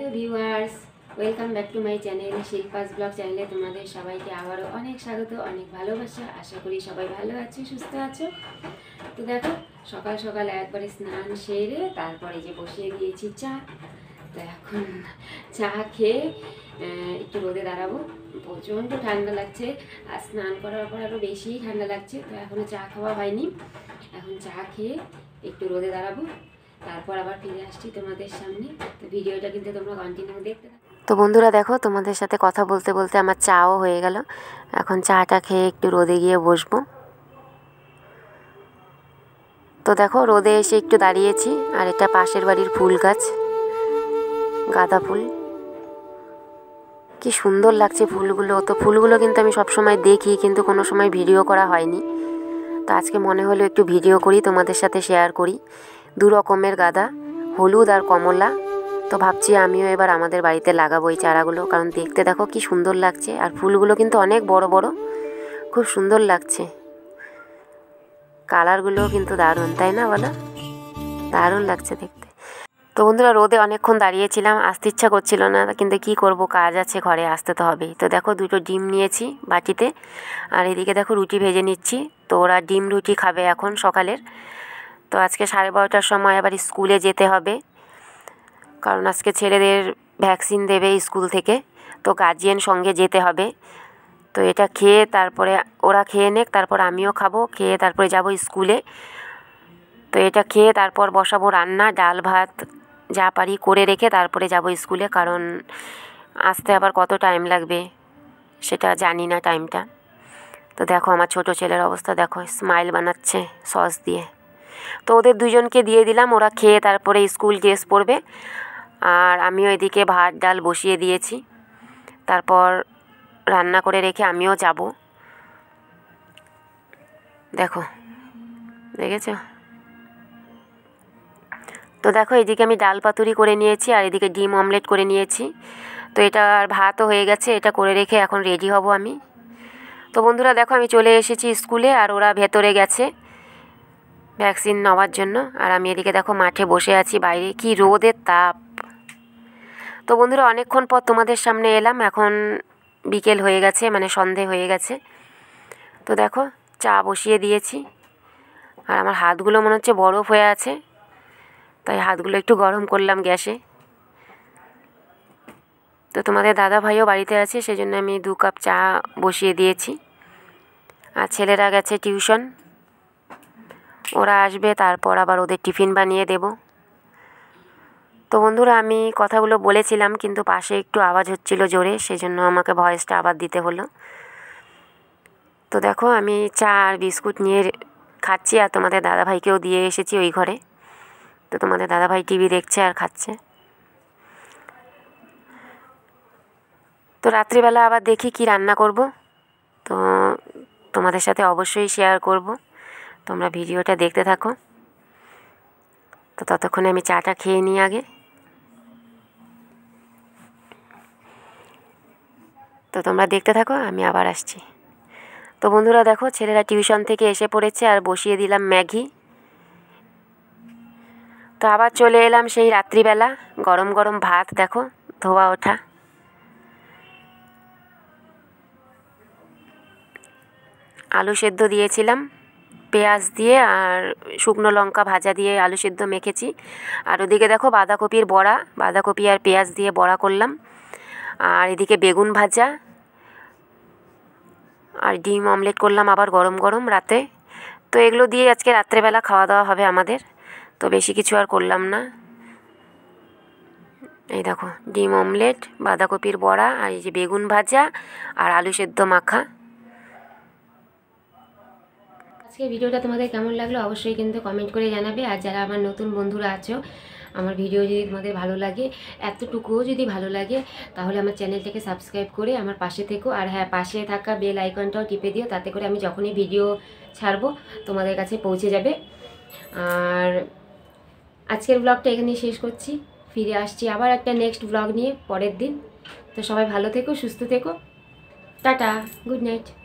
Hello viewers, welcome back to my channel Shilpa's blog চ্যানেলে তোমাদের সবাইকে আবারও অনেক স্বাগত, অনেক ভালোবাসা। আশা করি সবাই ভালো আছো, সুস্থ আছো। তো দেখো, সকাল সকাল একবারে স্নান সেরে তারপরে যে বসিয়ে দিয়েছি চা। তো এখন চা খেয়ে একটু রোদে দাঁড়াবো। প্রচণ্ড ঠান্ডা লাগছে, আর স্নান করার পর আরও বেশিই ঠান্ডা লাগছে। তো এখনও চা খাওয়া হয়নি, এখন চা খেয়ে একটু রোদে দাঁড়াবো, তারপর আবার ফিরে আসছি তোমাদের সামনে। তো ভিডিওটা কিন্তু তোমরা কন্টিনিউ দেখতে থাকো। তো বন্ধুরা দেখো, তোমাদের সাথে কথা বলতে বলতে আমার চাও হয়ে গেল। এখন চাটা খেয়ে একটু রোদে গিয়ে বসবো। তো দেখো, রোদে এসে একটু দাঁড়িয়েছি, আর এটা পাশের বাড়ির ফুল গাছ, গাঁদা ফুল। কি সুন্দর লাগছে ফুলগুলো। তো ফুলগুলো কিন্তু আমি সবসময় দেখি, কিন্তু কোনো সময় ভিডিও করা হয়নি। তো আজকে মনে হলো একটু ভিডিও করি, তোমাদের সাথে শেয়ার করি। দু রকমের গাঁদা, হলুদ আর কমলা। তো ভাবছি আমিও এবার আমাদের বাড়িতে লাগাবো এই চারাগুলো, কারণ দেখতে দেখো কি সুন্দর লাগছে। আর ফুলগুলো কিন্তু অনেক বড় বড়, খুব সুন্দর লাগছে। কালারগুলোও কিন্তু দারুণ, তাই না বলো? দারুণ লাগছে দেখতে। তো বন্ধুরা, রোদে অনেকক্ষণ দাঁড়িয়েছিলাম, আসতে ইচ্ছা করছিল না, কিন্তু কি করব, কাজ আছে ঘরে, আসতে তো হবেই। তো দেখো, দুটো ডিম নিয়েছি বাটিতে, আর এদিকে দেখো রুটি ভেজে নিচ্ছি। তো ওরা ডিম রুটি খাবে এখন সকালের। তো আজকে 12:30টার সময় আবার স্কুলে যেতে হবে, কারণ আজকে ছেলেদের ভ্যাকসিন দেবে স্কুল থেকে। তো গার্জিয়ান সঙ্গে যেতে হবে। তো এটা খেয়ে তারপরে ওরা খেয়ে নেক, তারপর আমিও খাবো, খেয়ে তারপরে যাব স্কুলে। তো এটা খেয়ে তারপর বসাবো রান্না, ডাল ভাত যা পারি করে রেখে তারপরে যাব স্কুলে, কারণ আসতে আবার কত টাইম লাগবে সেটা জানি না টাইমটা। তো দেখো আমার ছোট ছেলের অবস্থা দেখো, স্মাইল বানাচ্ছে সস দিয়ে। তো ওদের দুজনকে দিয়ে দিলাম, ওরা খেয়ে তারপরে স্কুল ড্রেস পরবে। আর আমিও এদিকে ভাত ডাল বসিয়ে দিয়েছি, তারপর রান্না করে রেখে আমিও যাব। দেখো, দেখেছ? তো দেখো, এদিকে আমি ডাল পাতুরি করে নিয়েছি, আর এদিকে ডিম অমলেট করে নিয়েছি। তো এটা আর ভাতও হয়ে গেছে, এটা করে রেখে এখন রেডি হব আমি। তো বন্ধুরা দেখো, আমি চলে এসেছি স্কুলে, আর ওরা ভেতরে গেছে ভ্যাকসিন নেওয়ার জন্য। আর আমি এদিকে দেখো মাঠে বসে আছি, বাইরে কি রোদের তাপ। তো বন্ধুরা, অনেকক্ষণ পর তোমাদের সামনে এলাম, এখন বিকেল হয়ে গেছে, মানে সন্ধে হয়ে গেছে। তো দেখো, চা বসিয়ে দিয়েছি, আর আমার হাতগুলো মনে হচ্ছে বরফ হয়ে আছে, তাই হাতগুলো একটু গরম করলাম গ্যাসে। তো তোমাদের দাদা ভাইও বাড়িতে আছে, সেজন্য আমি 2 কাপ চা বসিয়ে দিয়েছি। আর ছেলেরা গেছে টিউশন, ওরা আসবে, তারপর আবার ওদের টিফিন বানিয়ে দেব। তো বন্ধুরা, আমি কথাগুলো বলেছিলাম, কিন্তু পাশে একটু আওয়াজ হচ্ছিল জোরে, সেজন্য আমাকে ভয়েসটা আবার দিতে হলো। তো দেখো, আমি চা আর বিস্কুট নিয়ে খাচ্ছি, আর তোমাদের দাদাভাইকেও দিয়ে এসেছি ওই ঘরে। তো তোমাদের দাদাভাই টিভি দেখছে আর খাচ্ছে। তো রাত্রিবেলা আবার দেখি কি রান্না করব, তো তোমাদের সাথে অবশ্যই শেয়ার করব, তোমরা ভিডিওটা দেখতে থাকো। তো ততক্ষণে আমি চাটা খেয়ে নিই আগে। তো তোমরা দেখতে থাকো, আমি আবার আসছি। তো বন্ধুরা দেখো, ছেলেরা টিউশন থেকে এসে পড়েছে, আর বসিয়ে দিলাম ম্যাগি। তো আবার চলে এলাম সেই রাত্রিবেলা, গরম গরম ভাত দেখো ধোয়া ওঠা। আলু সেদ্ধ দিয়েছিলাম পেঁয়াজ দিয়ে, আর শুকনো লঙ্কা ভাজা দিয়ে আলু সেদ্ধ মেখেছি। আর ওদিকে দেখো বাঁধাকপির বড়া, বাঁধাকপি আর পেঁয়াজ দিয়ে বড়া করলাম। আর এদিকে বেগুন ভাজা, আর ডিম অমলেট করলাম আবার গরম গরম রাতে। তো এগুলো দিয়ে আজকে রাত্রেবেলা খাওয়া দাওয়া হবে আমাদের। তো বেশি কিছু আর করলাম না। এই দেখো, ডিম অমলেট, বাঁধাকপির বড়া, আর এই যে বেগুন ভাজা আর আলু সেদ্ধ মাখা। আজকে ভিডিওটা তোমাদের কেমন লাগলো অবশ্যই কিন্তু কমেন্ট করে জানাবে। আর যারা আমার নতুন বন্ধুরা আছো, আমার ভিডিও যদি তোমাদের ভালো লাগে, এতটুকুও যদি ভালো লাগে, তাহলে আমার চ্যানেলটাকে সাবস্ক্রাইব করে আমার পাশে থেকো। আর হ্যাঁ, পাশে থাকা বেল আইকনটাও টিপে দিও, তাতে করে আমি যখনই ভিডিও ছাড়বো তোমাদের কাছে পৌঁছে যাবে। আর আজকের ব্লগটা এখানেই শেষ করছি, ফিরে আসছি আবার একটা নেক্সট ব্লগ নিয়ে পরের দিন। তো সবাই ভালো থেকো, সুস্থ থেকো, টাটা, গুড নাইট।